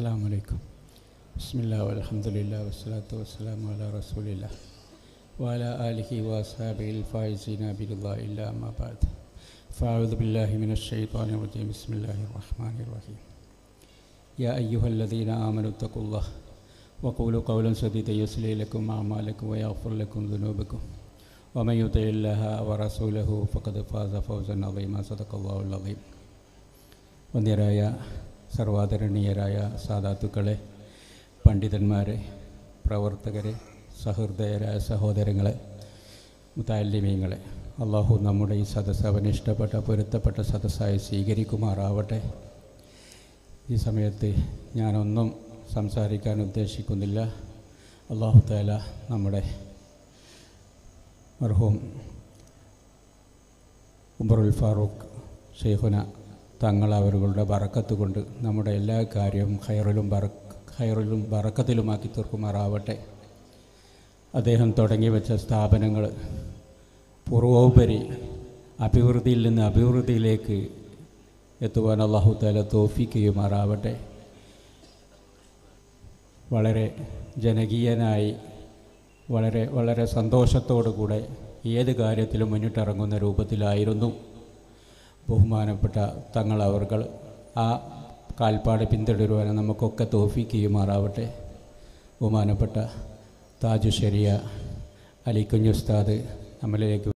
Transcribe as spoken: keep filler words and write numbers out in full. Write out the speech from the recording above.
അസ്സലാമു അലൈക്കും. ബിസ്മില്ലാഹി വൽഹംദുലില്ലാഹി വസ്സലാത്തു വസ്സലാമു അലാ റസൂലില്ലാഹ് വഅലാ ആലിഹി വഅസ്ഹാബിഹിൽ ഫായിസീന ബിറിദ്വാഇ ഇല്ലാ അമ്മാ ബഅദ്. ഫഅഊദു ബില്ലാഹി മിനശ് ശൈത്വാനിർ റജീം. ബിസ്മില്ലാഹിർ റഹ്മാനിർ റഹീം. യാ അയ്യുഹല്ലദീന ആമനൂ തഖുല്ലാഹ വഖൂലു ഖൗലൻ സദീദൻ യുസ്ലിഹ് ലക്കും അഅമാലക്കും വയഗ്ഫിർ ലക്കും ദുനൂബക്കും വമൻ യുതിഇല്ലാഹ വറസൂലഹു ഫഖദ് ഫാസ ഫൗസൻ അദീമാ. സദഖല്ലാഹുൽ അദീം. വന്യരായ സർവാദരണീയരായ സാദാത്തുക്കളെ, പണ്ഡിതന്മാരെ, പ്രവർത്തകരെ, സഹൃദയരായ സഹോദരങ്ങളെ, മുതഅല്ലിമീങ്ങളെ, അള്ളാഹു നമ്മുടെ ഈ സദസ്സ് അവന് ഇഷ്ടപ്പെട്ട പൊരുത്തപ്പെട്ട സദസ്സായി സ്വീകരിക്കുമാറാവട്ടെ. ഈ സമയത്ത് ഞാനൊന്നും സംസാരിക്കാൻ ഉദ്ദേശിക്കുന്നില്ല. അള്ളാഹു തആല നമ്മുടെ മർഹൂം ഉമറുൽ ഫാറൂഖ് ശൈഖുന തങ്ങൾ അവരുടെ ബറക്കത്ത് കൊണ്ട് നമ്മുടെ എല്ലാ കാര്യവും ഖൈറിലും ബറ ഖൈറിലും ബറക്കത്തിലുമാക്കി തീർക്കുമാറാവട്ടെ. അദ്ദേഹം തുടങ്ങി വെച്ച സ്ഥാപനങ്ങൾ പൂർവോപരി അഭിവൃദ്ധിയിൽ നിന്ന് അഭിവൃദ്ധിയിലേക്ക് എത്തുവാൻ അല്ലാഹു തആല തൗഫീഖ് ചെയ്യുമാറാവട്ടെ. വളരെ ജനകീയനായി വളരെ വളരെ സന്തോഷത്തോടു കൂടെ ഏത് കാര്യത്തിലും മുന്നിട്ടിറങ്ങുന്ന രൂപത്തിലായിരുന്നു ബഹുമാനപ്പെട്ട തങ്ങൾ അവർകൾ. ആ കാൽപ്പാട് പിന്തുടരുവാൻ നമുക്കൊക്കെ തൗഫീഖ് ചെയ്യുമാറാവട്ടെ. ബഹുമാനപ്പെട്ട താജു ശരിയ അലി കുഞ്ഞുസ്താദ് നമ്മളിലേക്ക്